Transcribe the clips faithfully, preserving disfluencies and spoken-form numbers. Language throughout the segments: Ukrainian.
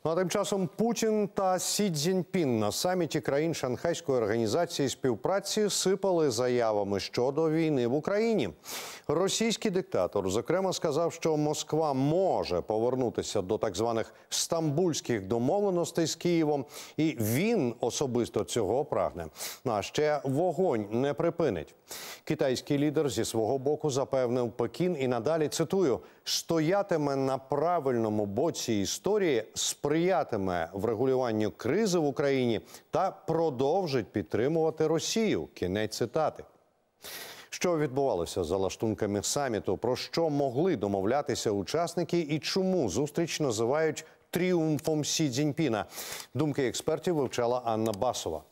А тим часом Путін та Сі Цзіньпін на саміті країн Шанхайської організації співпраці сипали заявами щодо війни в Україні. Російський диктатор, зокрема, сказав, що Москва може повернутися до так званих стамбульських домовленостей з Києвом, і він особисто цього прагне. А ще вогонь не припинить. Китайський лідер зі свого боку запевнив, Пекін і надалі, цитую, «стоятиме на правильному боці історії, сприятиме врегулюванню кризи в Україні та продовжить підтримувати Росію». Кінець цитати. Що відбувалося за лаштунками саміту, про що могли домовлятися учасники і чому зустріч називають тріумфом Сі Цзіньпіна? Думки експертів вивчала Анна Басова.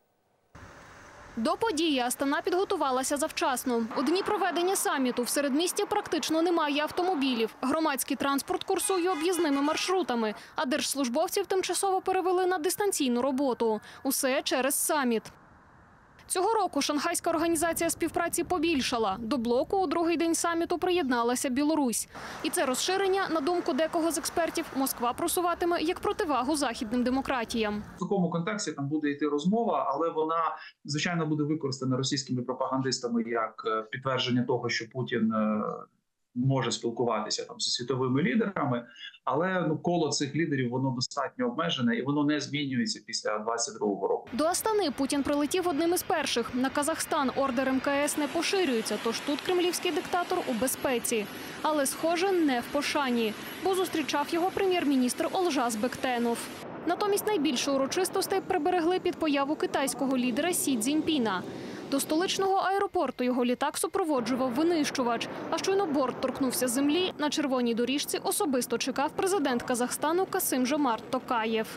До події Астана підготувалася завчасно. У дні проведення саміту в середмісті практично немає автомобілів. Громадський транспорт курсує об'їзними маршрутами, а держслужбовців тимчасово перевели на дистанційну роботу. Усе через саміт. Цього року Шанхайська організація співпраці побільшала. До блоку у другий день саміту приєдналася Білорусь. І це розширення, на думку декого з експертів, Москва просуватиме як противагу західним демократіям. В такому контексті там буде йти розмова, але вона, звичайно, буде використана російськими пропагандистами як підтвердження того, що Путін може спілкуватися там зі світовими лідерами, але ну коло цих лідерів воно достатньо обмежене і воно не змінюється після двадцять другого року. До Астани Путін прилетів одним із перших. На Казахстан ордер Ем Ка Ес не поширюється, тож тут кремлівський диктатор у безпеці. Але, схоже, не в пошані, бо зустрічав його прем'єр-міністр Олжас Бектенов. Натомість найбільше урочистостей приберегли під появу китайського лідера Сі Цзіньпіна. До столичного аеропорту його літак супроводжував винищувач. А щойно борт торкнувся землі, на червоній доріжці особисто чекав президент Казахстану Касим-Жомарт Токаєв.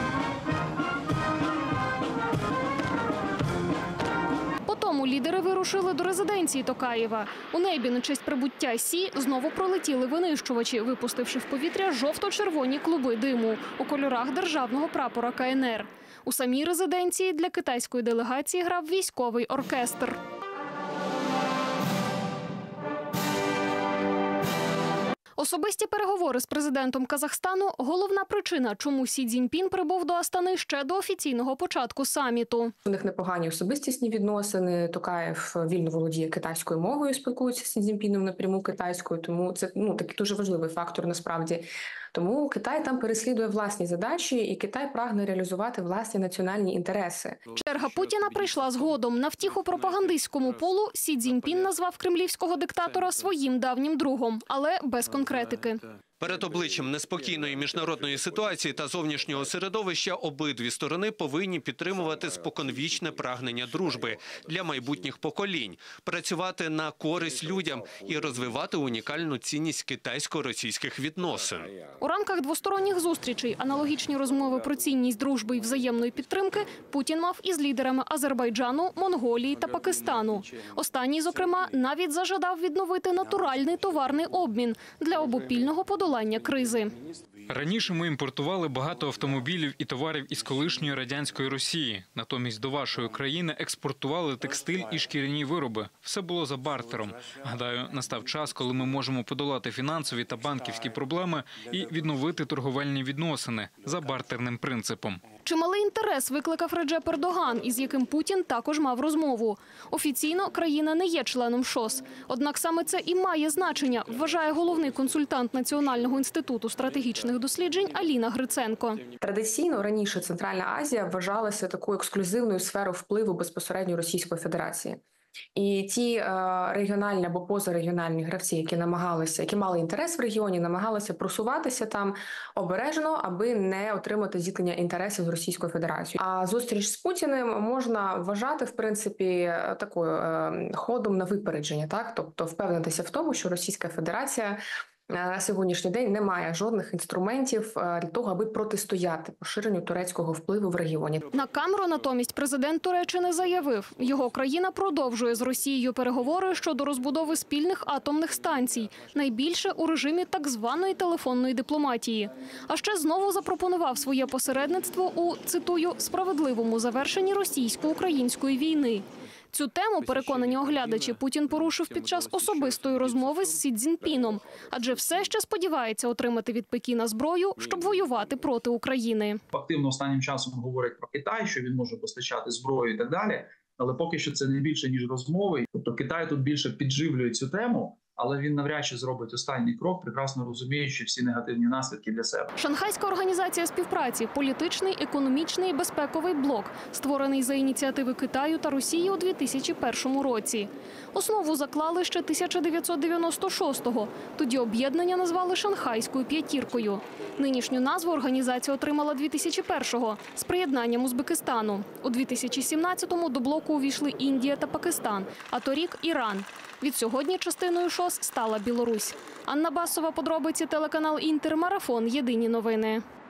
Потім лідери вирушили до резиденції Токаєва. У небі на честь прибуття Сі знову пролетіли винищувачі, випустивши в повітря жовто-червоні клуби диму у кольорах державного прапора Ка Ен Ер. У самій резиденції для китайської делегації грав військовий оркестр. Особисті переговори з президентом Казахстану – головна причина, чому Сі Цзіньпін прибув до Астани ще до офіційного початку саміту. У них непогані особистісні відносини. Токаєв вільно володіє китайською мовою, спілкується з Сі Цзіньпіном напряму китайською, тому це ну такий дуже важливий фактор насправді. Тому Китай там переслідує власні задачі, і Китай прагне реалізувати власні національні інтереси. Черга Путіна прийшла згодом. На втіху пропагандистському полу Сі Цзіньпін назвав кремлівського диктатора своїм давнім другом, але без конкретики. Перед обличчям неспокійної міжнародної ситуації та зовнішнього середовища обидві сторони повинні підтримувати споконвічне прагнення дружби для майбутніх поколінь, працювати на користь людям і розвивати унікальну цінність китайсько-російських відносин. У рамках двосторонніх зустрічей аналогічні розмови про цінність дружби і взаємної підтримки Путін мав із лідерами Азербайджану, Монголії та Пакистану. Останній, зокрема, навіть зажадав відновити натуральний товарний обмін для обопільного подолання кризи. Раніше ми імпортували багато автомобілів і товарів із колишньої радянської Росії. Натомість до вашої країни експортували текстиль і шкіряні вироби. Все було за бартером. Гадаю, настав час, коли ми можемо подолати фінансові та банківські проблеми і відновити торговельні відносини за бартерним принципом. Чималий інтерес викликав Реджеп Ердоган, із яким Путін також мав розмову. Офіційно країна не є членом ШОС. Однак саме це і має значення, вважає головний консультант Національного інституту стратегічних досліджень Аліна Гриценко. Традиційно раніше Центральна Азія вважалася такою ексклюзивною сферою впливу безпосередньо Російської Федерації. І ті е, регіональні або позарегіональні гравці, які намагалися, які мали інтерес в регіоні, намагалися просуватися там обережно, аби не отримати зіткнення інтересів з Російською Федерацією. А зустріч з Путіним можна вважати, в принципі, такою е, ходом на випередження, так? Тобто впевнитися в тому, що Російська Федерація на сьогоднішній день не має жодних інструментів для того, аби протистояти поширенню турецького впливу в регіоні. На камеру натомість президент Туреччини заявив, його країна продовжує з Росією переговори щодо розбудови спільних атомних станцій, найбільше у режимі так званої телефонної дипломатії. А ще знову запропонував своє посередництво у, цитую, «справедливому завершенні російсько-української війни». Цю тему, переконані оглядачі, Путін порушив під час особистої розмови з Сі Цзіньпіном, адже все ще сподівається отримати від Пекіна зброю, щоб воювати проти України. Активно останнім часом говорять про Китай, що він може постачати зброю і так далі. Але поки що це не більше, ніж розмови. Тобто Китай тут більше підживлює цю тему, але він навряд чи зробить останній крок, прекрасно розуміючи всі негативні наслідки для себе. Шанхайська організація співпраці – політичний, економічний і безпековий блок, створений за ініціативи Китаю та Росії у дві тисячі першому році. Основу заклали ще тисяча дев'ятсот дев'яносто шостого. Тоді об'єднання назвали Шанхайською п'ятіркою. Нинішню назву організація отримала дві тисячі першого з приєднанням Узбекистану. У дві тисячі сімнадцятому до блоку увійшли Індія та Пакистан, а торік – Іран. Від сьогодні частиною ШОС стала Білорусь. Анна Басова, подробиці, телеканал «Інтер», Марафон, Єдині новини.